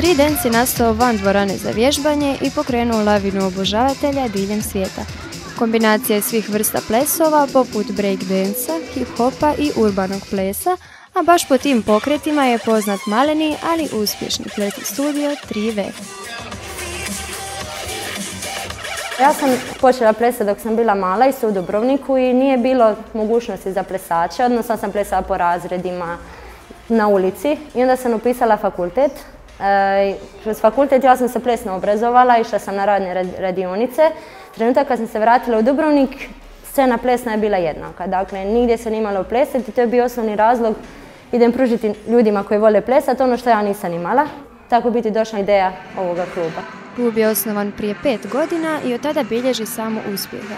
Street dance je nastao van dvorane za vježbanje i pokrenuo lavinu obožavatelja diljem svijeta. Kombinacija je svih vrsta plesova poput breakdansa, hip-hopa i urbanog plesa, a baš po tim pokretima je poznat maleni, ali uspješni plesni studio 3V. Ja sam počela plesati dok sam bila mala isto u Dubrovniku i nije bilo mogućnosti za plesače, odnosno sam plesala po razredima na ulici i onda sam upisala fakultet. Kroz fakultet ja sam se plesno obrazovala, išla sam na radne radionice. Trenutak kad sam se vratila u Dubrovnik, scena plesna je bila jednaka. Dakle, nigdje se nije imalo plesati, to je bio osnovni razlog. Idem pružiti ljudima koji vole plesati ono što ja nisam imala. Tako biti došla ideja ovoga kluba. Klub je osnovan prije 5 godina i od tada bilježi samo uspjehe.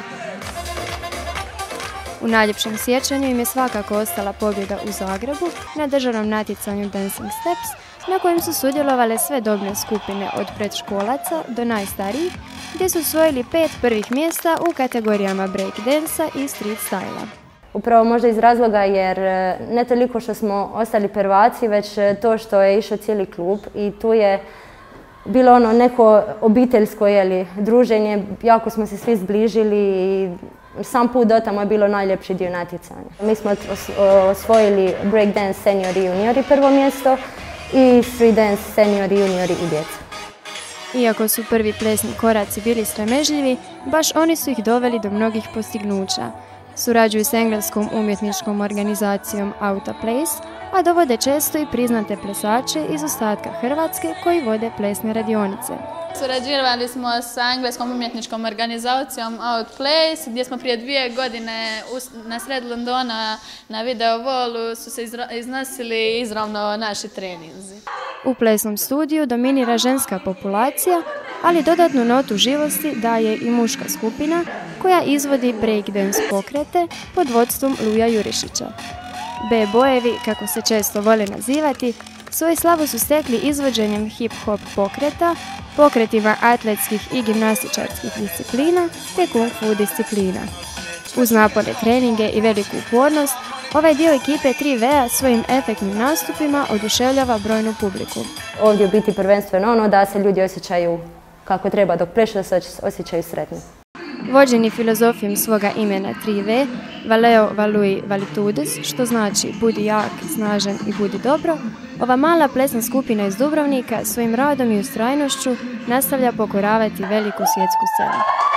U najljepšem sjećanju im je svakako ostala pobjeda u Zagrebu na državnom natjecanju Dancing Steps, na kojem su sudjelovale sve dobne skupine od predškolaca do najstarijih, gdje su osvojili 5 prvih mjesta u kategorijama breakdansa i street styla. Upravo možda iz razloga jer ne toliko što smo ostali prvaci, već to što je išao cijeli klub i tu je bilo ono neko obiteljsko druženje, jako smo se svi zbližili i sam put do tamo je bilo najljepši dio natjecanja. Mi smo osvojili breakdance senior i juniori prvo mjesto i street dance senior i juniori i djeca. Iako su prvi plesni koraci bili sramežljivi, baš oni su ih doveli do mnogih postignuća. Surađuju s engleskom umjetničkom organizacijom Auta Place, a dovode često i priznate plesače iz ostatka Hrvatske koji vode plesne radionice. Surađivali smo sa engleskom umjetničkom organizacijom Out Place, gdje smo prije 2 godine na sred Londona na video wallu su se iznosili izravno naši treninzi. U plesnom studiju dominira ženska populacija, ali dodatnu notu živosti daje i muška skupina koja izvodi breakdance pokrete pod vodstvom Luja Jurišića. B-bojevi, kako se često vole nazivati, svoju slavu su stekli izvođenjem hip-hop pokreta, pokretima atletskih i gimnastičarskih disciplina te kung fu disciplina. Uz naporne treninge i veliku upornost, ovaj dio ekipe 3V-a svojim efektnim nastupima oduševljava brojnu publiku. Ovdje u biti prvenstveno ono da se ljudi osjećaju kako treba dok plešu, da se osjećaju sretni. Vođeni filozofijom svoga imena 3V, Valeo Valui Valitudes, što znači budi jak, snažan i budi dobro, ova mala plesna skupina iz Dubrovnika svojim radom i ustrajnošću nastavlja pokoravati veliku svjetsku scenu.